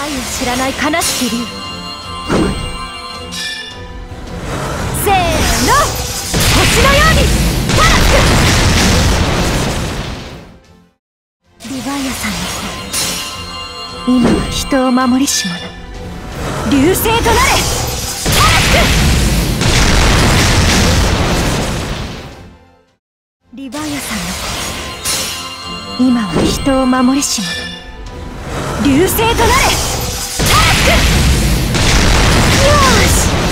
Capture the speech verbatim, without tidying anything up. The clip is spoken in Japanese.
愛を知らない悲しき竜、ここに。せーの、星のようにタラスク。リヴァイアさんの子、今は人を守りし者、流星となれタラスク。リヴァイアさんの子、今は人を守りし者、流星となれタラスク。よーし。